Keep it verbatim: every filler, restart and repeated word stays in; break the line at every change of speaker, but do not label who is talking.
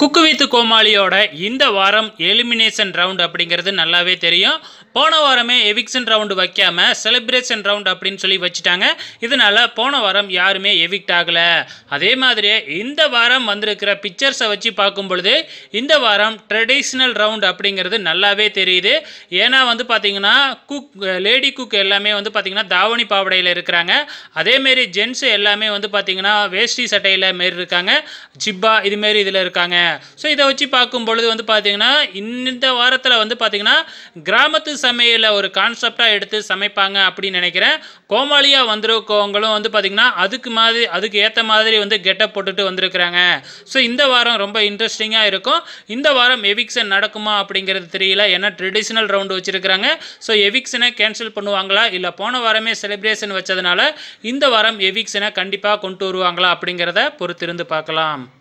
Cook with கோமாளியோட இந்த வாரம் elimination round அப்படிங்கிறது நல்லாவே தெரியும். போன வாரமே எவிக்ஷன் ரவுண்டு வைக்காம செலிப்ரேஷன் ரவுண்ட் அப்படின்னு சொல்லி வச்சுட்டாங்க. இதனால போன வாரம் யாருமே எவிக்ட் ஆகலை. அதே மாதிரியே இந்த வாரம் வந்திருக்கிற பிக்சர்ஸை வச்சு பார்க்கும் பொழுது இந்த வாரம் ட்ரெடிஷ்னல் ரவுண்ட் அப்படிங்கிறது நல்லாவே தெரியுது. ஏன்னா வந்து பார்த்தீங்கன்னா குக் லேடி குக் எல்லாமே வந்து பார்த்தீங்கன்னா தாவணி பாவடையில் இருக்கிறாங்க. அதேமாரி ஜென்ஸ் எல்லாமே வந்து பார்த்தீங்கன்னா வேஷ்டி சட்டையில் மாரி இருக்காங்க, ஜிப்பா இதுமாரி இதில் இருக்காங்க. ஸோ இதை வச்சு பார்க்கும் பொழுது வந்து பார்த்தீங்கன்னா இந்த வாரத்தில் வந்து பார்த்தீங்கன்னா கிராமத்து சமையலை ஒரு கான்செப்டாக எடுத்து சமைப்பாங்க அப்படின்னு நினைக்கிறேன். கோமாளியாக வந்திருக்கவங்களும் வந்து பார்த்தீங்கன்னா அதுக்கு மாதிரி அதுக்கு ஏற்ற மாதிரி வந்து கெட்டப் போட்டுட்டு வந்திருக்கிறாங்க. ஸோ இந்த வாரம் ரொம்ப இன்ட்ரெஸ்டிங்காக இருக்கும். இந்த வாரம் எவிக்ஷன் நடக்குமா அப்படிங்கிறது தெரியல. ஏன்னா ட்ரெடிஷ்னல் ரவுண்டு வச்சுருக்கிறாங்க. ஸோ எவிக்ஷனை கேன்சல் பண்ணுவாங்களா இல்லை போன வாரமே செலிப்ரேஷன் வச்சதுனால இந்த வாரம் எவிக்ஷனை கண்டிப்பாக கொண்டு வருவாங்களா அப்படிங்கிறத பொறுத்திருந்து பார்க்கலாம்.